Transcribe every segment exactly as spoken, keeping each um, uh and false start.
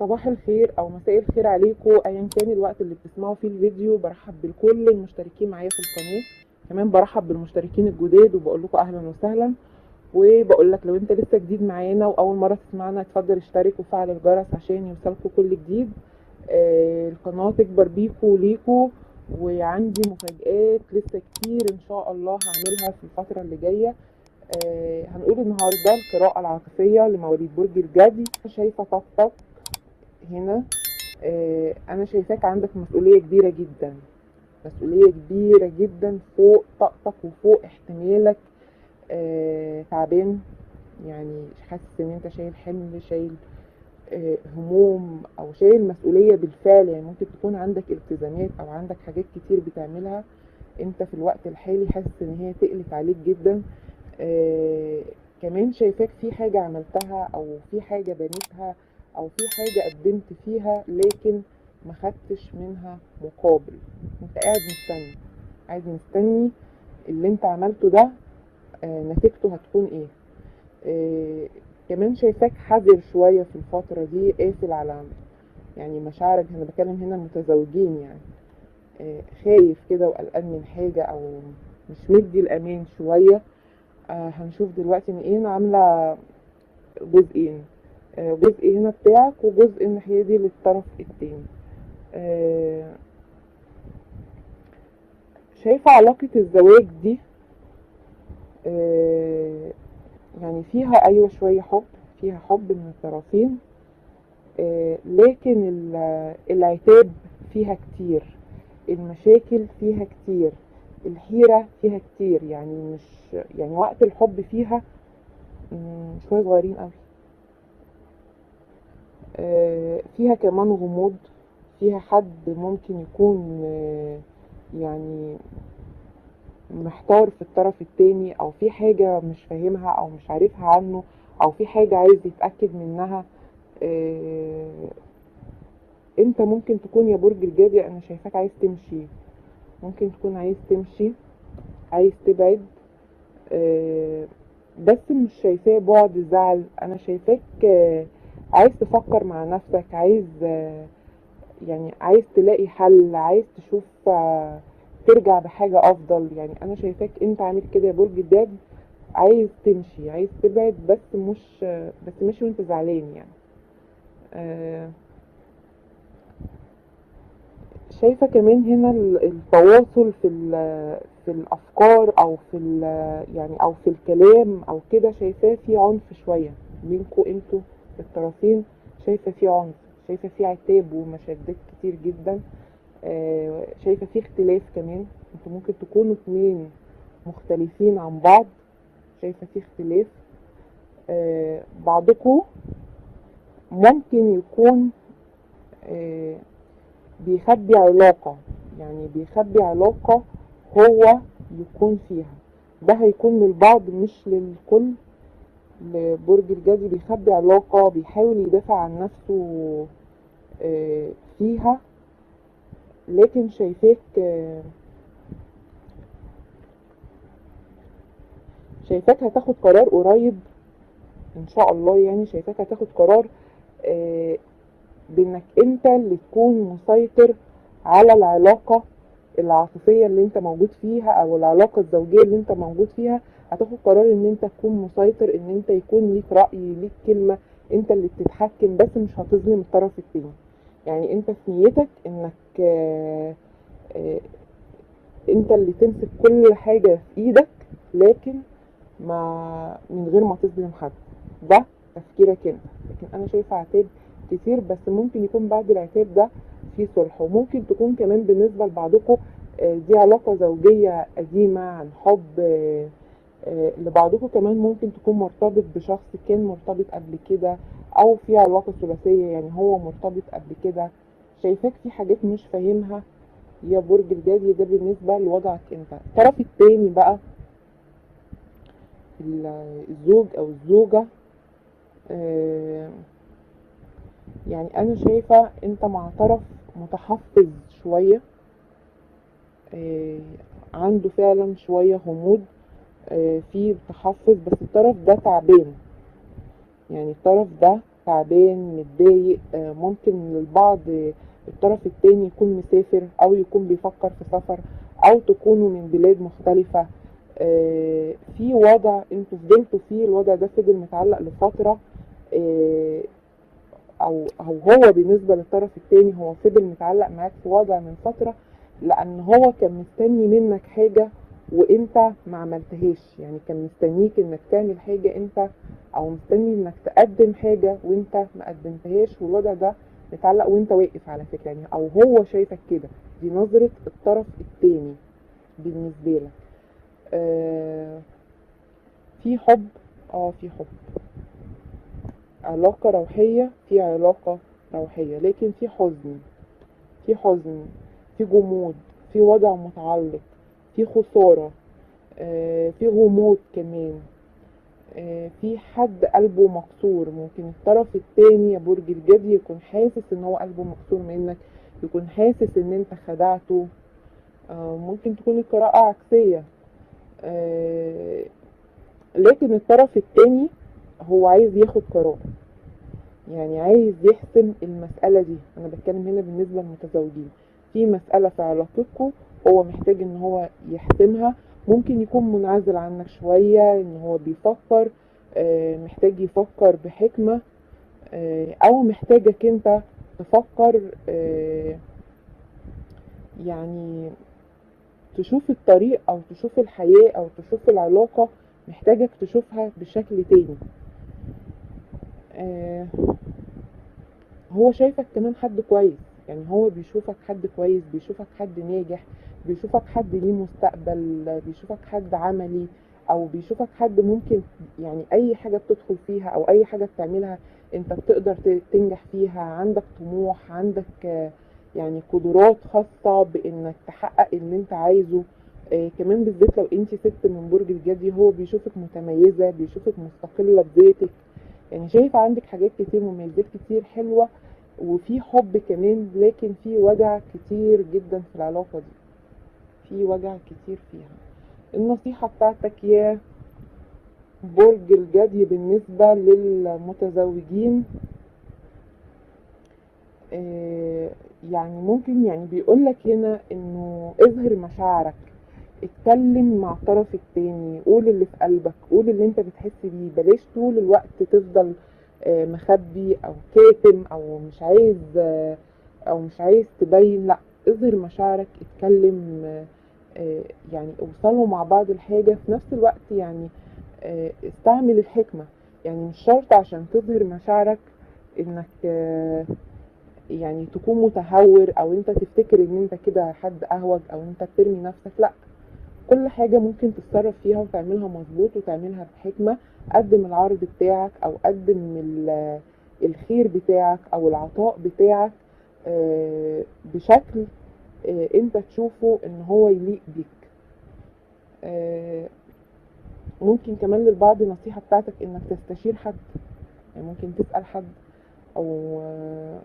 صباح الخير او مساء الخير عليكم ايا كان الوقت اللي بتسمعوا فيه الفيديو. برحب بكل المشتركين معايا في القناه، كمان برحب بالمشتركين الجداد وبقول لكم اهلا وسهلا. وبقول لك لو انت لسه جديد معانا واول مره تسمعنا اتفضل اشترك وفعل الجرس عشان يوصلكوا كل جديد. آه القناه تكبر بيكوا وليكوا، وعندي مفاجآت لسه كتير ان شاء الله هعملها في الفتره اللي جايه. آه هنقول النهارده القراءه العاطفيه لمواليد برج الجدي. شايفه طاقتك هنا. آه انا شايفاك عندك مسؤوليه كبيره جدا، مسؤوليه كبيره جدا فوق طاقتك وفوق احتمالك. آه تعبان، يعني حاسس ان انت شايل حمل، شايل آه هموم او شايل مسؤوليه بالفعل. يعني ممكن تكون عندك التزامات او عندك حاجات كتير بتعملها انت في الوقت الحالي، حاسس ان هي تقلت عليك جدا. آه كمان شايفاك في حاجة عملتها او في حاجة بنيتها او في حاجة قدمت فيها لكن ما خدتش منها مقابل. انت قاعد مستني، قاعد مستني اللي انت عملته ده آه نتيجته هتكون ايه. آه كمان شايفاك حذر شوية في الفترة دي، قافل على يعني مشاعرك. انا بكلم هنا متزوجين، يعني آه خايف كده وقلقان من حاجة او مش مدي الامان شوية. آه هنشوف دلوقتي ان ايه. انا عامله جزئين، آه جزء هنا بتاعك وجزء الناحيه دي للطرف التاني. آه شايفه علاقه الزواج دي آه يعني فيها ايوه شويه حب، فيها حب من الطرفين. آه لكن العتاب فيها كتير، المشاكل فيها كتير، الحيره فيها كتير. يعني مش يعني وقت الحب فيها شويه صغيرين قوي. فيها كمان غموض، فيها حد ممكن يكون يعني محتار في الطرف التاني، او في حاجة مش فاهمها او مش عارفها عنه، او في حاجة عايز يتأكد منها. انت ممكن تكون يا برج الجدي، انا شايفاك عايز تمشي، ممكن تكون عايز تمشي، عايز تبعد. بس مش شايفاه بعد زعل، انا شايفاك عايز تفكر مع نفسك، عايز يعني عايز تلاقي حل، عايز تشوف ترجع بحاجة افضل. يعني انا شايفاك انت عامل كده يا برج الجدي، عايز تمشي، عايز تبعد، بس مش بس مش وانت زعلان. يعني شايفة كمان هنا التواصل في في الافكار او في يعني او في الكلام او كده. شايفاه في عنف شوية بينكوا انتوا الطرفين، شايفة في عنف، شايفة في عتاب ومشادات كتير جدا. آه شايفة في اختلاف كمان، انتوا ممكن تكونوا اتنين مختلفين عن بعض، شايفة في اختلاف. آه بعضكم ممكن يكون آه بيخبي علاقة، يعني بيخبي علاقة هو يكون فيها. ده هيكون للبعض مش للكل. لبرج الجدي بيخبي علاقة، بيحاول يدافع عن نفسه آه فيها، لكن شايفاك شايفاك هتاخد قرار قريب ان شاء الله. يعني شايفاك هتاخد قرار آه بانك انت اللي تكون مسيطر على العلاقة العاطفية اللي انت موجود فيها او العلاقة الزوجية اللي انت موجود فيها. هتاخد قرار ان انت تكون مسيطر، ان انت يكون ليك رأي، ليك كلمة، انت اللي بتتحكم، بس مش هتظلم الطرف التاني. يعني انت في نيتك انك آه آه انت اللي تمسك كل حاجة في ايدك، لكن ما من غير ما تظلم حد. ده تفكيرك انت، لكن انا شايفه عتاب كتير، بس ممكن يكون بعد العتاب ده في صلح. وممكن تكون كمان بالنسبه لبعضكم دي علاقه زوجيه قديمه عن حب. لبعضكم كمان ممكن تكون مرتبط بشخص كان مرتبط قبل كده، او في علاقه ثلاثيه، يعني هو مرتبط قبل كده. شايفاك في حاجات مش فاهمها يا برج الجدي، ده بالنسبه لوضعك انت. الطرف التاني بقى الزوج او الزوجة، آه يعني انا شايفة انت مع طرف متحفظ شوية، آه عنده فعلا شوية غموض، آه في تحفظ، بس الطرف ده تعبان. يعني الطرف ده تعبان متضايق. آه، ممكن للبعض الطرف التاني يكون مسافر او يكون بيفكر في سفر، او تكونوا من بلاد مختلفة. آه، في وضع انتوا فضلتوا فيه، الوضع ده فضل متعلق لفترة، آه، او او هو بالنسبة للطرف التاني هو فضل متعلق معاك في وضع من فترة، لان هو كان مستني منك حاجة وانت ما عملتهاش. يعني كان مستنيك انك تعمل حاجة انت، او مستني انك تقدم حاجة وانت ما قدمتهاش، والوضع ده متعلق وانت واقف على فكرة يعني، او هو شايفك كده. دي نظرة الطرف التاني بالنسبة لك. آه في حب، اه في حب، علاقة روحية، في علاقة روحية، لكن في حزن، في حزن، في جمود، في وضع متعلق، في خسارة، آه في غموض كمان، آه في حد قلبه مكسور. ممكن الطرف التاني يا برج الجدي يكون حاسس ان هو قلبه مكسور منك، يكون حاسس ان انت خدعته. آه ممكن تكون القراءة عكسية، آه لكن الطرف التاني هو عايز ياخد قرار، يعني عايز يحسم المسألة دي. انا بتكلم هنا بالنسبة للمتزوجين، في مسألة في علاقتكم هو محتاج ان هو يحسمها. ممكن يكون منعزل عنك شوية، ان هو بيفكر، آه، محتاج يفكر بحكمة، آه، او محتاجك انت تفكر، آه، يعني تشوف الطريق او تشوف الحياة او تشوف العلاقة، محتاجك تشوفها بشكل تاني. آه، هو شايفك كمان حد كويس، يعني هو بيشوفك حد كويس، بيشوفك حد ناجح، بيشوفك حد ليه مستقبل، بيشوفك حد عملي، او بيشوفك حد ممكن يعني اي حاجة بتدخل فيها او اي حاجة بتعملها انت بتقدر تنجح فيها. عندك طموح، عندك آه، يعني قدرات خاصة بانك تحقق اللي انت عايزه. آه كمان بالذات لو انت ست من برج الجدي، هو بيشوفك متميزة، بيشوفك مستقلة بذاتك، يعني شايفة عندك حاجات كتير، مميزات كتير حلوة، وفي حب كمان، لكن في وجع كتير جدا في العلاقة دي، في وجع كتير فيها. النصيحة بتاعتك يا برج الجدي بالنسبة للمتزوجين، آه يعني ممكن يعني بيقولك هنا انه اظهر مشاعرك، اتكلم مع الطرف التاني، قول اللي في قلبك، قول اللي انت بتحس بيه، بلاش طول الوقت تفضل آه، مخبي او كاتم او مش عايز آه، او مش عايز تبين. لا، اظهر مشاعرك، اتكلم، آه، آه، يعني اوصلوا مع بعض الحاجة في نفس الوقت. يعني آه، استعمل الحكمة، يعني مش شرط عشان تظهر مشاعرك انك آه، يعني تكون متهور، او انت تفتكر ان انت كده حد اهوج، او انت بترمي نفسك. لا، كل حاجة ممكن تتصرف فيها وتعملها مظبوط وتعملها بحكمة. قدم العرض بتاعك او قدم ال- الخير بتاعك او العطاء بتاعك آه، بشكل آه، انت تشوفه ان هو يليق بيك. آه، ممكن كمان للبعض النصيحة بتاعتك انك تستشير حد، يعني ممكن تسأل حد، او آه،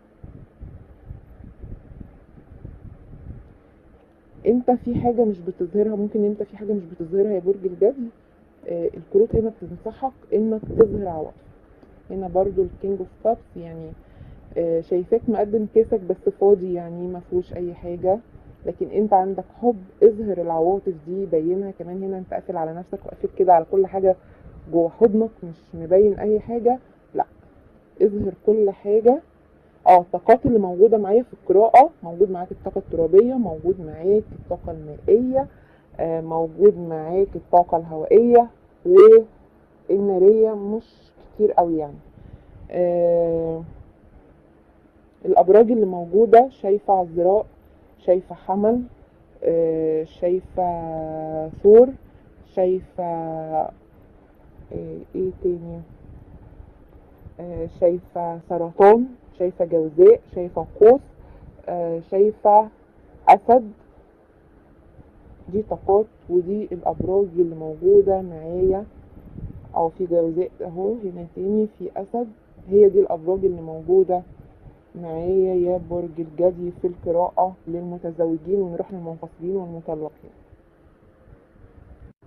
انت في حاجة مش بتظهرها، ممكن انت في حاجة مش بتظهرها يا برج الجدي. آه، الكروت هنا بتنصحك انك تظهر عواطف. هنا برضو الكينج اوف كابس، يعني آه، شايفاك مقدم كيسك بس فاضي، يعني ما فيهوش اي حاجة، لكن انت عندك حب. اظهر العواطف دي، بينها. كمان هنا انت قافل على نفسك وقافل كده على كل حاجة جوه حضنك، مش مبين اي حاجة. لا، اظهر كل حاجة. اه الطاقات اللي موجودة معايا في القراءة، موجود معاك الطاقة الترابية، موجود معاك الطاقة المائية، آه، موجود معاك الطاقة الهوائية والنارية، مش كتير قوي يعني. آه، الأبراج اللي موجودة، شايفة عذراء، شايفة حمل، آه، شايفة ثور، شايفة آه، ايه تاني، آه، شايفة سرطان، شايفة جوزاء، شايفة قوس، آه، شايفة أسد. دي طاقات، ودي الأبراج اللي موجودة معايا. أو في جوزاء أهو، هنا تاني في أسد. هي دي الأبراج اللي موجودة معايا يا برج الجدي في القراءة للمتزوجين، ونروح للمنفصلين والمطلقين.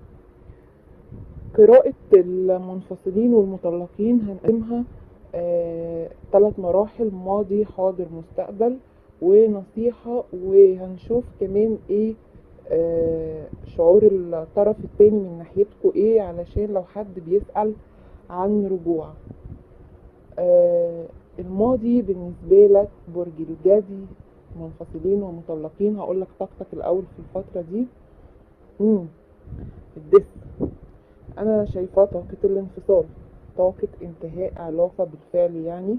قراءة المنفصلين والمطلقين هنقسمها ثلاث مراحل: ماضي، حاضر، مستقبل، ونصيحة. وهنشوف كمان ايه آه شعور الطرف التاني من ناحيتكوا ايه، علشان لو حد بيسأل عن رجوع. آه الماضي بالنسبة لك برج الجدي، منفصلين ومطلقين. هقولك طاقتك الاول في الفترة دي. مم. الدس، انا شايفاه طاقة الانفصال، طاقة انتهاء علاقة بالفعل يعني.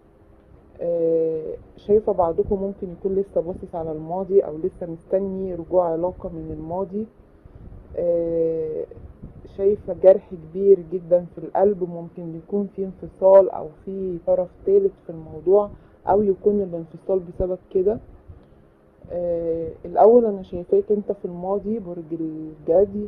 آه شايفة بعضكم ممكن يكون لسه باصص على الماضي او لسه مستني رجوع علاقة من الماضي. آه شايفة جرح كبير جدا في القلب، ممكن يكون في انفصال او في طرف ثالث في الموضوع، او يكون الانفصال بسبب كده. آه الاول انا شايفاك انت في الماضي برج الجدي.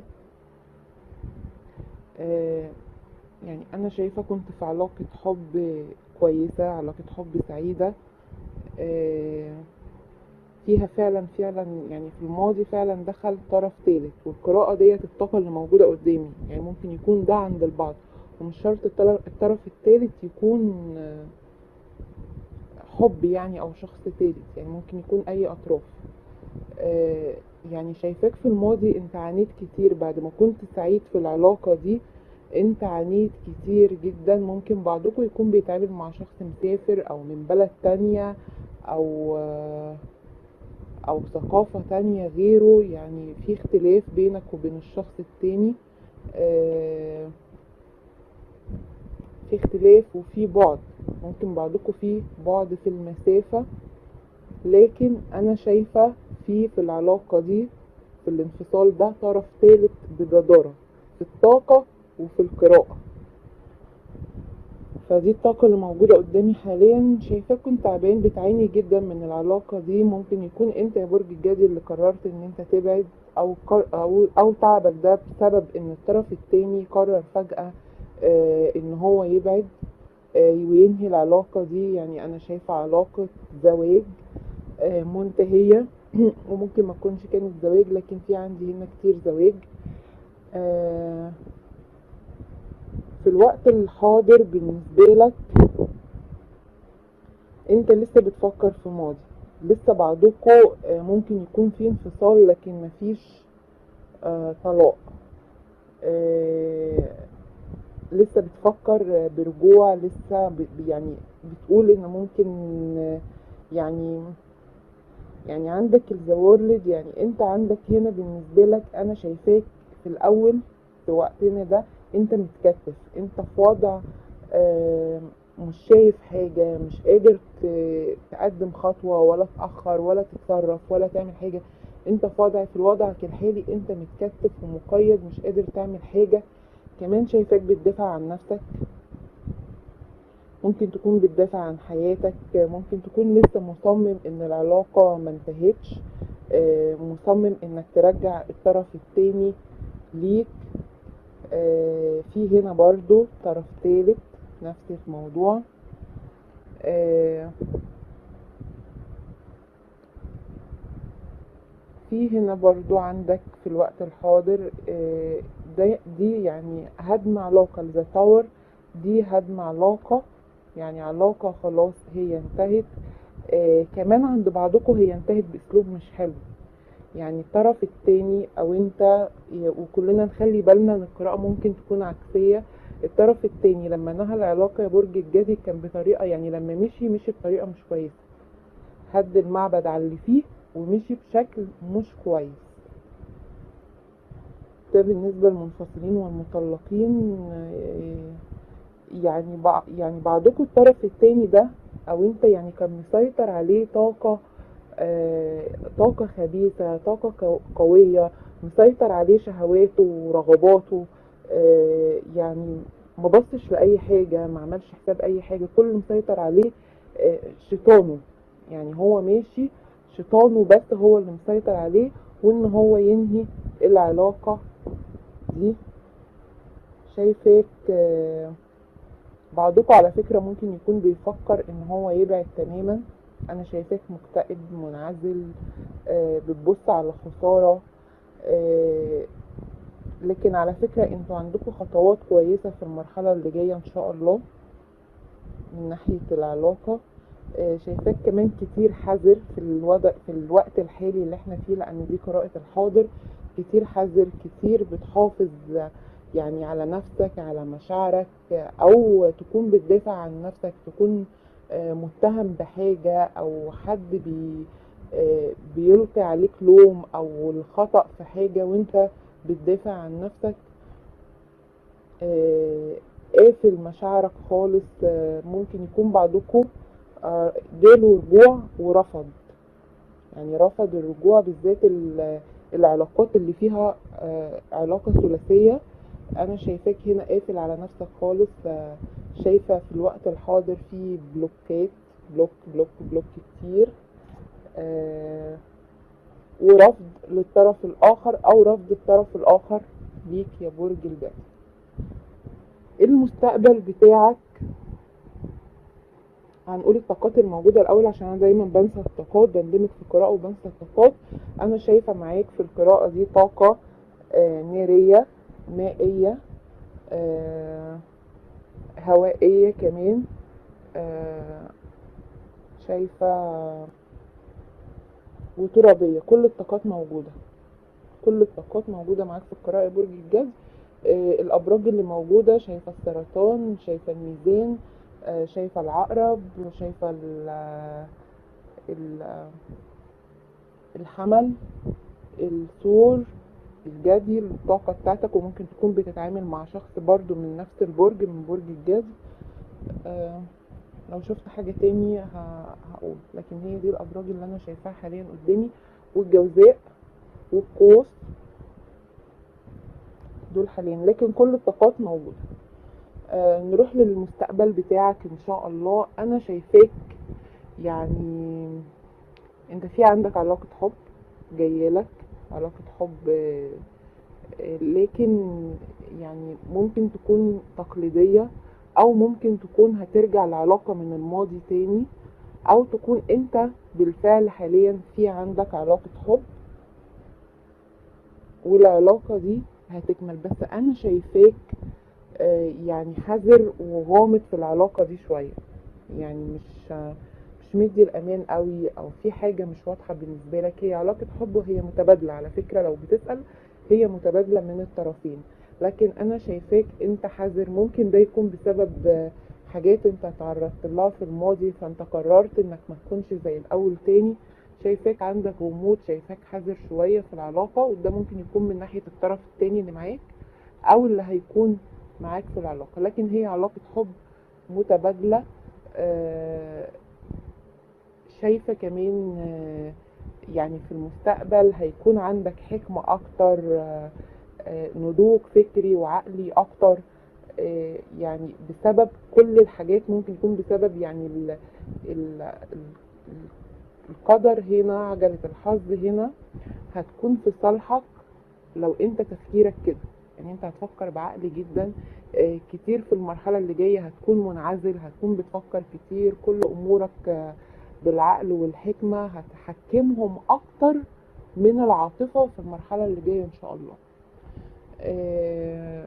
آه يعني انا شايفة كنت في علاقة حب كويسة، علاقة حب سعيدة آه فيها فعلا فعلا يعني في الماضي فعلا دخل طرف ثالث. والقراءة ديت الطاقة اللي موجودة قدامي، يعني ممكن يكون ده عند البعض، ومش شرط الطرف الثالث يكون حب يعني او شخص ثالث، يعني ممكن يكون اي اطراف. آه يعني شايفاك في الماضي انت عانيت كتير بعد ما كنت سعيد في العلاقة دي. انت عانيت كتير جدا، ممكن بعضكم يكون بيتعامل مع شخص مسافر او من بلد تانية او آه او ثقافة تانية غيره، يعني في اختلاف بينك وبين الشخص التاني. آه في اختلاف وفي بعد، ممكن بعضكم في بعد في المسافة. لكن انا شايفة في في العلاقة دي، في الانفصال ده، طرف ثالث بجدارة في الطاقة وفي القراءة. فدي الطاقة اللي موجودة قدامي حاليا. شايفاك كنت تعبان، بتعاني جدا من العلاقة دي. ممكن يكون انت يا برج الجدي اللي قررت ان انت تبعد، او او او تعبك ده بسبب ان الطرف التاني قرر فجأة آه ان هو يبعد آه وينهي العلاقة دي. يعني انا شايفة علاقة زواج آه منتهية وممكن ما تكونش كانت زواج، لكن في عندي هنا كتير زواج. آه في الوقت الحاضر بالنسبة لك انت لسه بتفكر في ماضي، لسه بعضكم ممكن يكون في انفصال لكن مفيش آه طلاق. آه لسه بتفكر برجوع، لسه ب يعني بتقول ان ممكن يعني يعني عندك الزوارلد. يعني انت عندك هنا بالنسبة لك انا شايفاك في الاول في وقتنا ده انت متكتف، انت في وضع آه مش شايف حاجة، مش قادر تقدم خطوة ولا تأخر ولا تتصرف ولا تعمل حاجة. انت في وضع في وضعك الحالي انت متكتف ومقيد، مش قادر تعمل حاجة. كمان شايفاك بتدافع عن نفسك، ممكن تكون بتدافع عن حياتك، ممكن تكون لسه مصمم ان العلاقة ما انتهتش، مصمم انك ترجع الطرف التاني ليك. في هنا برضو طرف ثالث نفس الموضوع. في هنا برضو عندك في الوقت الحاضر دي يعني هدم علاقة ذا تاور، دي هدم علاقة، يعني علاقة خلاص هي انتهت. آه كمان عند بعضكم هي انتهت باسلوب مش حلو، يعني الطرف التاني او انت، وكلنا نخلي بالنا ان القراءة ممكن تكون عكسية. الطرف التاني لما نهى العلاقة يا برج الجدي كان بطريقة، يعني لما مشي مشي بطريقة مش كويسة، هد المعبد على اللي فيه ومشي بشكل مش كويس. ده بالنسبة للمنفصلين والمطلقين. يعني بعض يعني بعضكم الطرف التاني ده او انت يعني كان مسيطر عليه طاقة آه طاقة خبيثة، طاقة قوية، مسيطر عليه شهواته ورغباته. آه يعني ما بصش لأي حاجة، ما عملش حساب أي حاجة، كل اللي مسيطر عليه آه شيطانه. يعني هو ماشي شيطانه بس هو اللي مسيطر عليه، وان هو ينهي العلاقة دي. شايفك آه بعضكم على فكرة ممكن يكون بيفكر ان هو يبعد تماما. انا شايفاك مكتئب منعزل، آه بتبص على خسارة. آه لكن على فكرة انتوا عندكم خطوات كويسة في المرحلة اللي جاية ان شاء الله. من ناحية العلاقة. آه، شايفاك كمان كتير حذر في الوضع في الوقت الحالي اللي احنا فيه، لان دي قراءة الحاضر. كتير حذر، كتير بتحافظ يعني على نفسك، على مشاعرك، او تكون بتدافع عن نفسك، تكون آه، متهم بحاجة او حد بي آه، بيلقي عليك لوم او الخطأ في حاجة وانت بتدافع عن نفسك. آه، قافل مشاعرك خالص. آه، ممكن يكون بعضكم آه، جاله رجوع ورفض، يعني رفض الرجوع، بالذات ال- العلاقات اللي فيها آه، علاقة ثلاثية. انا شايفاك هنا قافل على نفسك خالص. آه، شايفة في الوقت الحاضر في بلوكات، بلوك بلوك بلوك كتير. آه، ورفض للطرف الاخر او رفض الطرف الاخر ليك يا برج الجدي. المستقبل بتاعك، هنقول الطاقات الموجودة الأول عشان أنا دايما بنسى الطاقات، بندمج في القراءة وبنسى الطاقات. أنا شايفة معاك في القراءة دي طاقة آه نارية، مائية، آه هوائية كمان. آه شايفة وترابية. كل الطاقات موجودة، كل الطاقات موجودة معاك في القراءة يا برج الجدي. آه الأبراج اللي موجودة، شايفة السرطان، شايفة الميزان، آه شايفة العقرب، شايفة ال ال- الحمل، الثور، الجدي. الطاقة بتاعتك، وممكن تكون بتتعامل مع شخص برضو من نفس البرج، من برج الجدي. آه لو شفت حاجة تاني ه- هقول، لكن هي دي الأبراج اللي أنا شايفاها حاليا قدامي. والجوزاء والقوس دول حاليا، لكن كل الطاقات موجودة. آه نروح للمستقبل بتاعك إن شاء الله. أنا شايفاك يعني أنت في عندك علاقة حب جايلك، علاقة حب، آه، لكن يعني ممكن تكون تقليدية، او ممكن تكون هترجع لعلاقة من الماضي تاني، او تكون انت بالفعل حاليا في عندك علاقة حب والعلاقة دي هتكمل. بس انا شايفاك آه، يعني حذر وغامض في العلاقة دي شوية، يعني مش مش مدي الامان قوي، او في حاجة مش واضحة بالنسبة لك. هي علاقة حب وهي متبادلة على فكرة، لو بتسأل هي متبادلة من الطرفين، لكن انا شايفاك انت حذر. ممكن ده يكون بسبب آه، حاجات انت تعرضت لها في الماضي، فانت قررت انك ما تكونش زي الاول تاني. شايفاك عندك غموض، شايفاك حذر شوية في العلاقة، وده ممكن يكون من ناحية الطرف التاني اللي معاك او اللي هيكون معاك في العلاقة، لكن هي علاقة حب متبادلة. آه، شايفة كمان آه، يعني في المستقبل هيكون عندك حكمة أكتر، آه، آه، نضوج فكري وعقلي أكتر. آه، يعني بسبب كل الحاجات، ممكن يكون بسبب يعني ال ال ال- القدر هنا، عجلة الحظ هنا هتكون في صالحك لو انت تفكيرك كده. يعني انت هتفكر بعقل جدا. آه، كتير في المرحلة اللي جاية هتكون منعزل، هتكون بتفكر كتير، كل امورك آه، بالعقل والحكمة، هتحكمهم اكتر من العاطفة في المرحلة اللي جاية ان شاء الله. آه،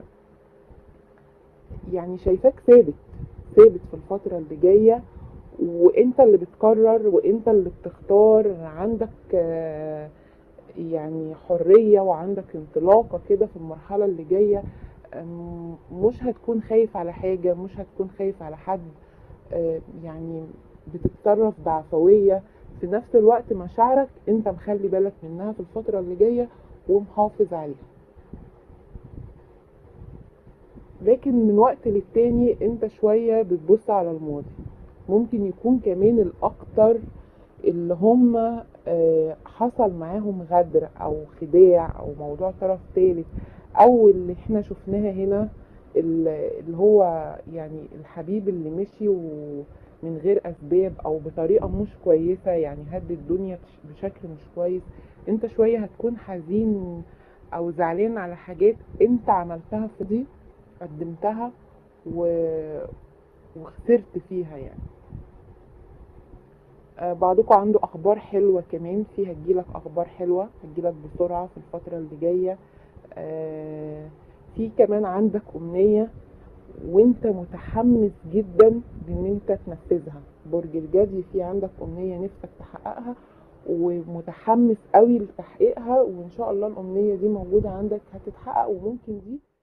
يعني شايفاك ثابت، ثابت في الفترة اللي جاية، وانت اللي بتقرر وانت اللي بتختار. عندك آه، يعني حرية وعندك انطلاقة كده في المرحلة اللي جاية. أم، مش هتكون خايف على حاجة، مش هتكون خايف على حد. أه، يعني بتتصرف بعفوية. في نفس الوقت مشاعرك انت مخلي بالك منها في الفترة اللي جاية ومحافظ عليها، لكن من وقت للتاني انت شوية بتبص على الماضي. ممكن يكون كمان الاكتر اللي هم آه، حصل معاهم غدر او خداع او موضوع طرف ثالث، او اللي احنا شفناها هنا، اللي هو يعني الحبيب اللي مشي ومن غير اسباب او بطريقة مش كويسة، يعني هد الدنيا بشكل مش كويس. انت شوية هتكون حزين او زعلان على حاجات انت عملتها في دي، قدمتها و... وخسرت فيها يعني. آه، بعضكم عنده اخبار حلوه كمان، في هتجيلك اخبار حلوه، هتجيلك بسرعه في الفتره اللي جايه. آه، في كمان عندك امنيه وانت متحمس جدا بان انت تنفذها. برج الجدي في عندك امنية نفسك تحققها ومتحمس قوي لتحقيقها، وان شاء الله الامنية دي موجودة عندك هتتحقق، وممكن دي